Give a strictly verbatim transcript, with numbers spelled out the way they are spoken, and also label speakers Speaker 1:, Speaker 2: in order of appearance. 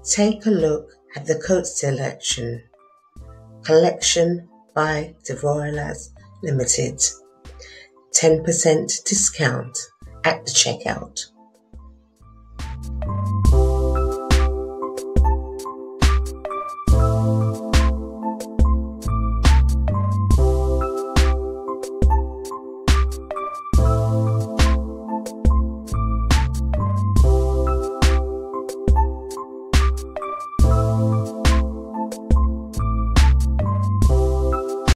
Speaker 1: Take a look at the coat selection. Collection by Devoilas Limited. ten percent discount at the checkout.